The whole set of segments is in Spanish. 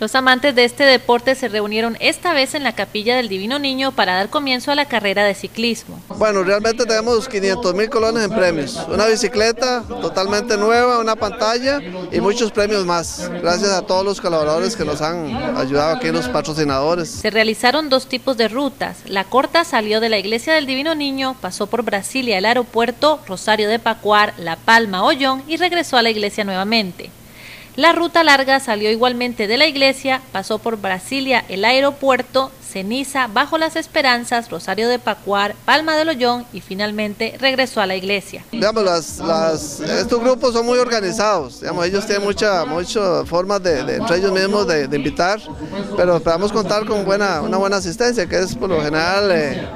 Los amantes de este deporte se reunieron esta vez en la Capilla del Divino Niño para dar comienzo a la carrera de ciclismo. Bueno, realmente tenemos 500.000 colones en premios, una bicicleta totalmente nueva, una pantalla y muchos premios más. Gracias a todos los colaboradores que nos han ayudado aquí, los patrocinadores. Se realizaron dos tipos de rutas. La corta salió de la Iglesia del Divino Niño, pasó por Brasilia, el aeropuerto, Rosario de Pacuar, La Palma, Ollón y regresó a la iglesia nuevamente. La ruta larga salió igualmente de la iglesia, pasó por Brasilia, el aeropuerto, Ceniza, Bajo las Esperanzas, Rosario de Pacuar, Palma del Ollón y finalmente regresó a la iglesia. Digamos, estos grupos son muy organizados, digamos, ellos tienen muchas formas entre ellos mismos de invitar, pero esperamos contar con una buena asistencia, que es por lo general,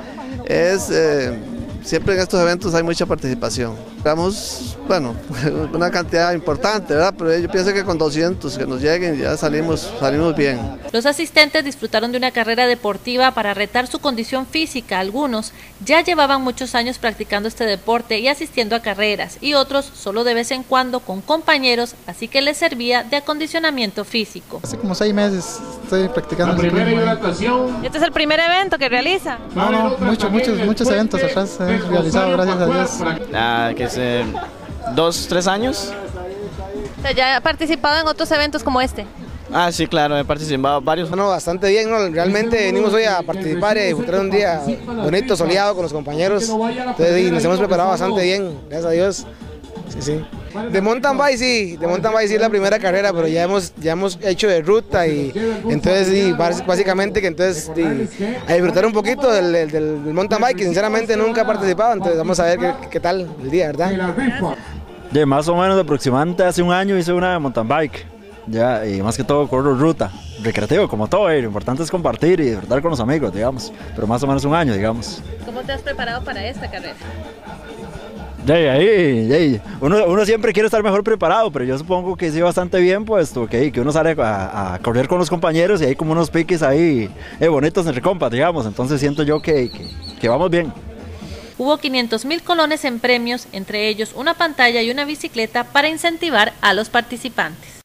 siempre en estos eventos hay mucha participación. Esperamos, bueno, una cantidad importante, ¿verdad? Pero yo pienso que con 200 que nos lleguen ya salimos bien. Los asistentes disfrutaron de una carrera deportiva para retar su condición física. Algunos ya llevaban muchos años practicando este deporte y asistiendo a carreras, y otros solo de vez en cuando con compañeros, así que les servía de acondicionamiento físico. Hace como 6 meses estoy practicando el ciclismo. ¿Este es el primer evento que realiza? No, muchos eventos atrás he realizado, gracias a Dios. Que es 2, 3 años. O sea, ¿ya ha participado en otros eventos como este? Sí, claro, he participado varios. Bueno, bastante bien, ¿no? Realmente venimos hoy a participar y a disfrutar de un día bonito, soleado con los compañeros. Entonces, nos hemos preparado bastante bien, gracias a Dios. Sí. De mountain bike sí es la primera carrera, pero ya hemos hecho de ruta y entonces sí, básicamente que entonces a disfrutar un poquito del mountain bike, que sinceramente nunca he participado, entonces vamos a ver qué tal el día, ¿verdad? De más o menos aproximadamente hace un año hice una de mountain bike, ya, y más que todo corro ruta, recreativo como todo, lo importante es compartir y disfrutar con los amigos, digamos, pero más o menos un año, digamos. ¿Cómo te has preparado para esta carrera? Uno siempre quiere estar mejor preparado, pero yo supongo que sí bastante bien, puesto que uno sale a correr con los compañeros y hay como unos piques ahí bonitos entre compas, digamos, entonces siento yo que vamos bien. Hubo 500.000 colones en premios, entre ellos una pantalla y una bicicleta para incentivar a los participantes.